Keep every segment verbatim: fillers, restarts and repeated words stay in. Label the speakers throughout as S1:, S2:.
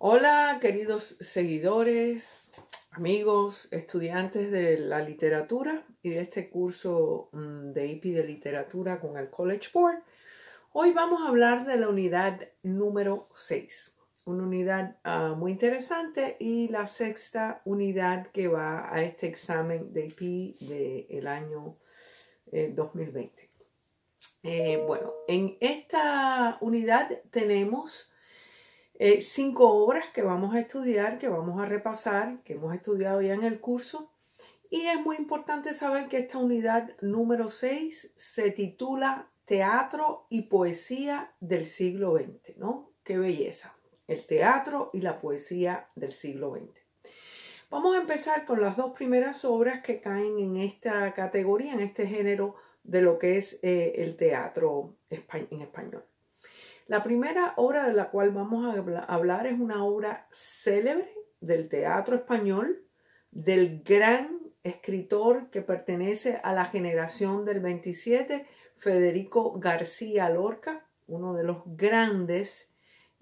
S1: Hola, queridos seguidores, amigos, estudiantes de la literatura y de este curso de I P de literatura con el College Board. Hoy vamos a hablar de la unidad número seis, una unidad uh, muy interesante y la sexta unidad que va a este examen de I P del año eh, dos mil veinte. Eh, bueno, en esta unidad tenemos Eh, cinco obras que vamos a estudiar, que vamos a repasar, que hemos estudiado ya en el curso. Y es muy importante saber que esta unidad número seis se titula Teatro y Poesía del siglo veinte, ¿no? ¡Qué belleza! El teatro y la poesía del siglo veinte. Vamos a empezar con las dos primeras obras que caen en esta categoría, en este género de lo que es eh, el teatro en español. La primera obra de la cual vamos a hablar es una obra célebre del teatro español, del gran escritor que pertenece a la generación del veintisiete, Federico García Lorca, uno de los grandes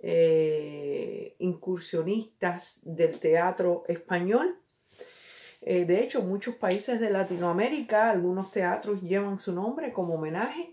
S1: eh, incursionistas del teatro español. Eh, de hecho, muchos países de Latinoamérica, algunos teatros llevan su nombre como homenaje.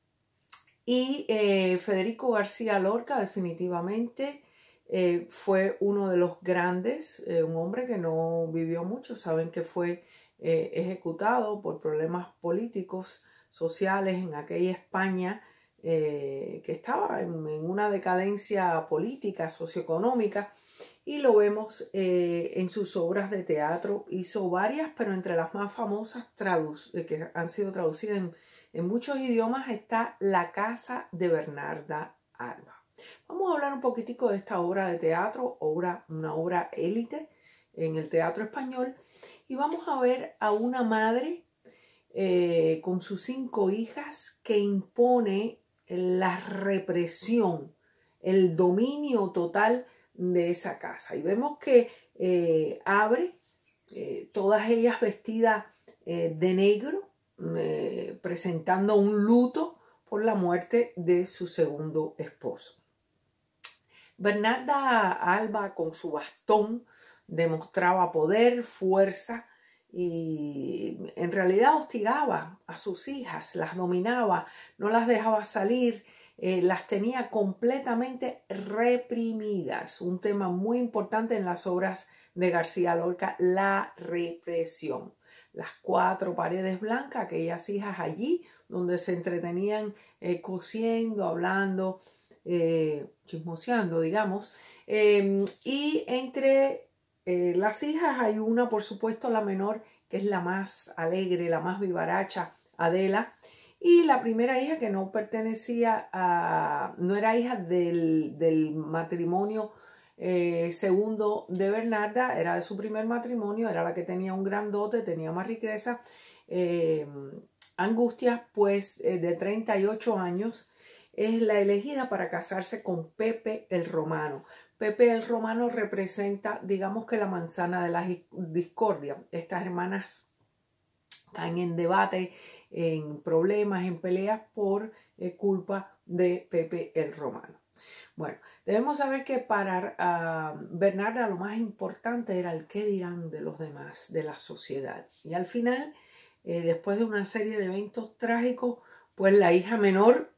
S1: Y eh, Federico García Lorca definitivamente eh, fue uno de los grandes, eh, un hombre que no vivió mucho, saben que fue eh, ejecutado por problemas políticos, sociales en aquella España eh, que estaba en, en una decadencia política, socioeconómica, y lo vemos eh, en sus obras de teatro. Hizo varias, pero entre las más famosas que han sido traducidas en En muchos idiomas está La casa de Bernarda Alba. Vamos a hablar un poquitico de esta obra de teatro, obra, una obra élite en el teatro español. Y vamos a ver a una madre eh, con sus cinco hijas que impone la represión, el dominio total de esa casa. Y vemos que eh, abre, eh, todas ellas vestidas eh, de negro, Eh, presentando un luto por la muerte de su segundo esposo. Bernarda Alba, con su bastón, demostraba poder, fuerza y en realidad hostigaba a sus hijas, las dominaba, no las dejaba salir, eh, las tenía completamente reprimidas. Un tema muy importante en las obras de García Lorca, la represión. Las cuatro paredes blancas, aquellas hijas allí donde se entretenían eh, cosiendo, hablando, eh, chismoseando, digamos. Eh, y entre eh, las hijas hay una, por supuesto, la menor, que es la más alegre, la más vivaracha, Adela. Y la primera hija que no pertenecía a, no era hija del, del matrimonio Eh, segundo de Bernarda, era de su primer matrimonio, era la que tenía un gran dote, tenía más riqueza. Eh, Angustias, pues eh, de treinta y ocho años, es la elegida para casarse con Pepe el Romano. Pepe el Romano representa, digamos que la manzana de la discordia. Estas hermanas caen en debate, en problemas, en peleas por eh, culpa de Pepe el Romano. Bueno, debemos saber que para uh, Bernarda lo más importante era el qué dirán de los demás, de la sociedad. Y al final, eh, después de una serie de eventos trágicos, pues la hija menor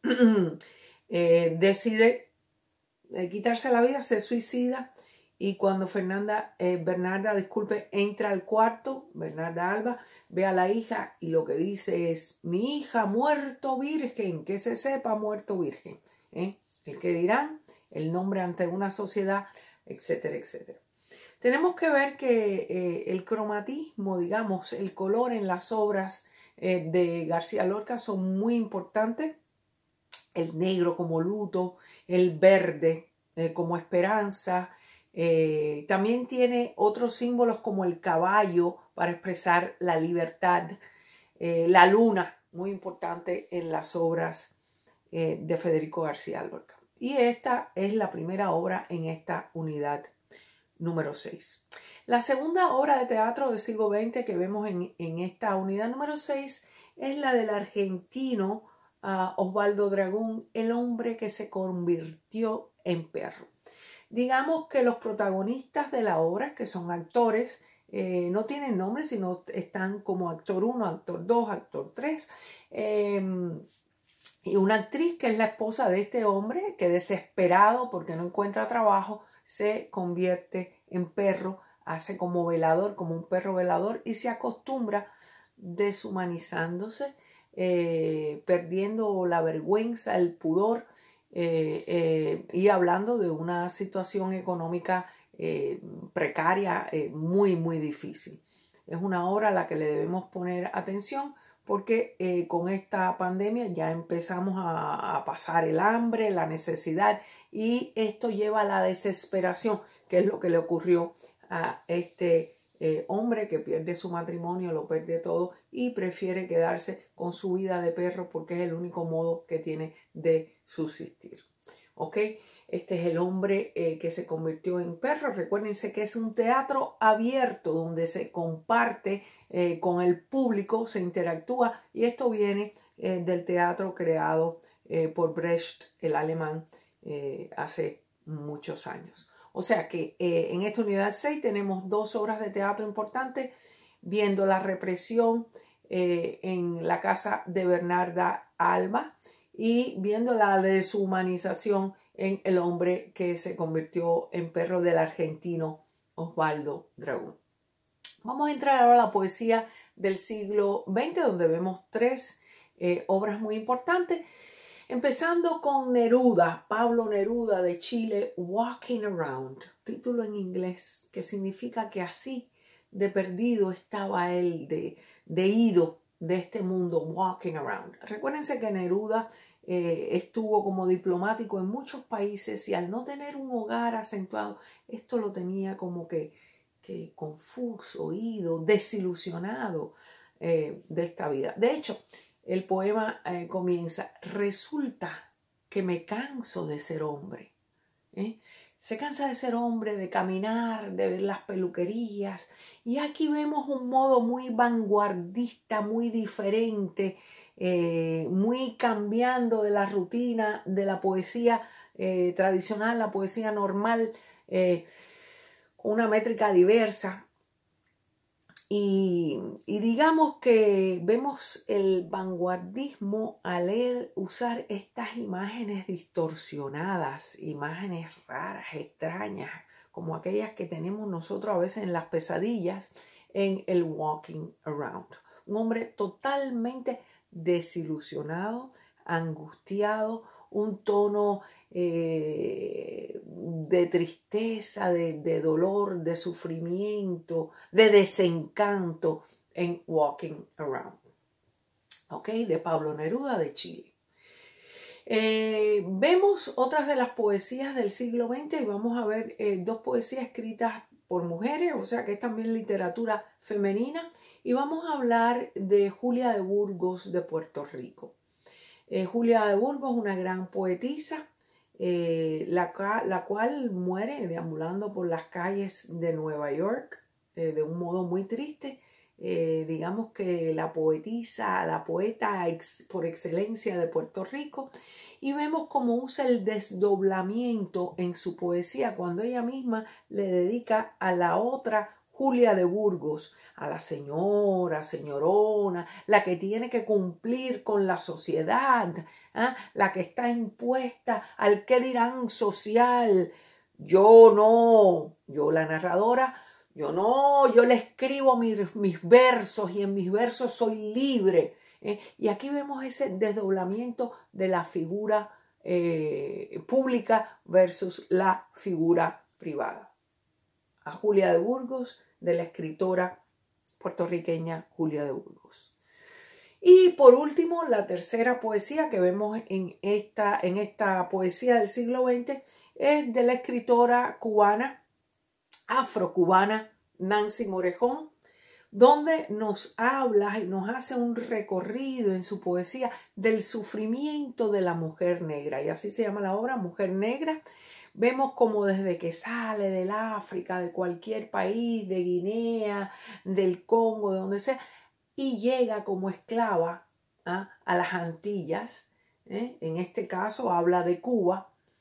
S1: eh, decide eh, quitarse la vida, se suicida. Y cuando Fernanda, eh, Bernarda, disculpe, entra al cuarto, Bernarda Alba, ve a la hija y lo que dice es: mi hija muerto virgen, que se sepa muerto virgen. ¿Eh? El que dirán, el nombre ante una sociedad, etcétera, etcétera. Tenemos que ver que eh, el cromatismo, digamos, el color en las obras eh, de García Lorca son muy importantes. El negro como luto, el verde eh, como esperanza. Eh, también tiene otros símbolos como el caballo para expresar la libertad. Eh, la luna, muy importante en las obras eh, de Federico García Lorca. Y esta es la primera obra en esta unidad número seis. La segunda obra de teatro del siglo veinte que vemos en, en esta unidad número seis es la del argentino uh, Osvaldo Dragón, el hombre que se convirtió en perro. Digamos que los protagonistas de la obra, que son actores, eh, no tienen nombre, sino están como actor uno, actor dos, actor tres. Eh, y una actriz que es la esposa de este hombre, que desesperado porque no encuentra trabajo, se convierte en perro, hace como velador, como un perro velador, y se acostumbra deshumanizándose, eh, perdiendo la vergüenza, el pudor, eh, eh, y hablando de una situación económica eh, precaria, eh, muy, muy difícil. Es una obra a la que le debemos poner atención porque eh, con esta pandemia ya empezamos a, a pasar el hambre, la necesidad, y esto lleva a la desesperación, que es lo que le ocurrió a este eh, hombre que pierde su matrimonio, lo pierde todo y prefiere quedarse con su vida de perro porque es el único modo que tiene de subsistir. ¿Ok? Este es el hombre eh, que se convirtió en perro. Recuérdense que es un teatro abierto donde se comparte eh, con el público, se interactúa, y esto viene eh, del teatro creado eh, por Brecht, el alemán, eh, hace muchos años. O sea que eh, en esta unidad seis tenemos dos obras de teatro importantes, viendo la represión eh, en la casa de Bernarda Alba y viendo la deshumanización en el hombre que se convirtió en perro del argentino Osvaldo Dragón. Vamos a entrar ahora a la poesía del siglo veinte, donde vemos tres eh, obras muy importantes. Empezando con Neruda, Pablo Neruda de Chile, Walking Around, título en inglés, que significa que así de perdido estaba él, de, de ido de este mundo, Walking Around. Recuérdense que Neruda eh, estuvo como diplomático en muchos países y al no tener un hogar acentuado, esto lo tenía como que, que confuso, ido, desilusionado eh, de esta vida. De hecho, el poema eh, comienza: resulta que me canso de ser hombre. ¿Eh? Se cansa de ser hombre, de caminar, de ver las peluquerías. Y aquí vemos un modo muy vanguardista, muy diferente, eh, muy cambiando de la rutina de la poesía eh, tradicional, la poesía normal, eh, una métrica diversa. Y, y digamos que vemos el vanguardismo al leer, usar estas imágenes distorsionadas, imágenes raras, extrañas, como aquellas que tenemos nosotros a veces en las pesadillas, en el Walking Around. Un hombre totalmente desilusionado, angustiado, un tono eh, de tristeza, de, de dolor, de sufrimiento, de desencanto en Walking Around. ¿Ok? De Pablo Neruda de Chile. Eh, vemos otras de las poesías del siglo veinte y vamos a ver eh, dos poesías escritas por mujeres, o sea que es también literatura femenina, y vamos a hablar de Julia de Burgos de Puerto Rico. Eh, Julia de Burgos, una gran poetisa, eh, la, la cual muere deambulando por las calles de Nueva York eh, de un modo muy triste. Eh, digamos que la poetisa, la poeta ex, por excelencia de Puerto Rico, y vemos cómo usa el desdoblamiento en su poesía cuando ella misma le dedica a la otra Julia de Burgos, a la señora, señorona, la que tiene que cumplir con la sociedad, ¿eh? La que está impuesta al qué dirán social. Yo no, yo la narradora, yo no, yo le escribo mis, mis versos y en mis versos soy libre. ¿eh? Y aquí vemos ese desdoblamiento de la figura eh, pública versus la figura privada. A Julia de Burgos, de la escritora puertorriqueña Julia de Burgos. Y por último, la tercera poesía que vemos en esta, en esta poesía del siglo veinte es de la escritora cubana, afrocubana, Nancy Morejón, donde nos habla y nos hace un recorrido en su poesía del sufrimiento de la mujer negra. Y así se llama la obra, Mujer Negra. Vemos como desde que sale del África, de cualquier país, de Guinea, del Congo, de donde sea, y llega como esclava ¿eh? a las Antillas. ¿eh? En este caso habla de Cuba.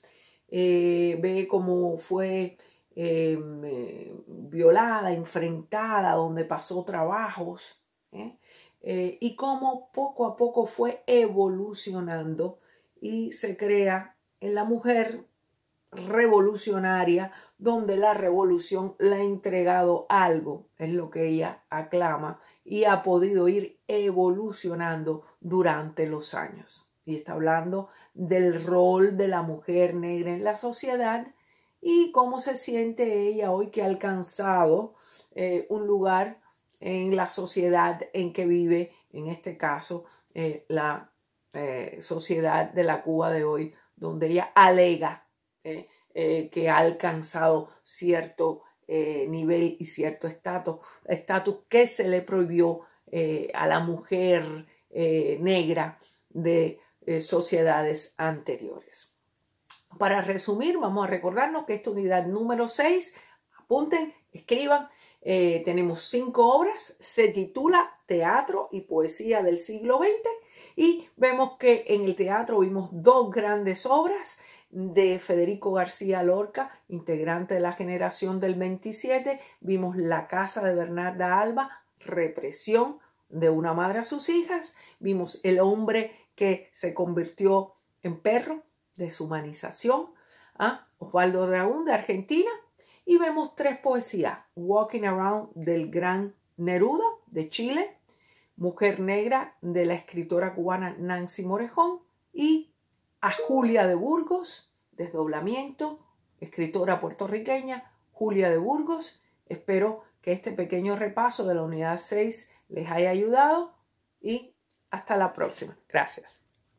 S1: eh, ve cómo fue eh, eh, violada, enfrentada, donde pasó trabajos, ¿eh? Eh, y cómo poco a poco fue evolucionando y se crea en la mujer revolucionaria, donde la revolución le ha entregado algo, es lo que ella aclama, y ha podido ir evolucionando durante los años. Y está hablando del rol de la mujer negra en la sociedad y cómo se siente ella hoy que ha alcanzado eh, un lugar en la sociedad en que vive, en este caso, eh, la eh, sociedad de la Cuba de hoy, donde ella alega eh, eh, que ha alcanzado cierto eh, nivel y cierto estatus, estatus que se le prohibió eh, a la mujer eh, negra de eh, sociedades anteriores. Para resumir, vamos a recordarnos que esta unidad número seis, apunten, escriban, eh, tenemos cinco obras, se titula Teatro y Poesía del siglo veinte y vemos que en el teatro vimos dos grandes obras de Federico García Lorca, integrante de la generación del veintisiete, vimos La casa de Bernarda Alba, represión de una madre a sus hijas, vimos El hombre que se convirtió en perro, deshumanización, ¿ah? Osvaldo Dragún de Argentina, y vemos tres poesías, Walking Around del gran Neruda de Chile, Mujer negra de la escritora cubana Nancy Morejón y a Julia de Burgos, Desdoblamiento, escritora puertorriqueña Julia de Burgos. Espero que este pequeño repaso de la unidad seis les haya ayudado y hasta la próxima. Gracias.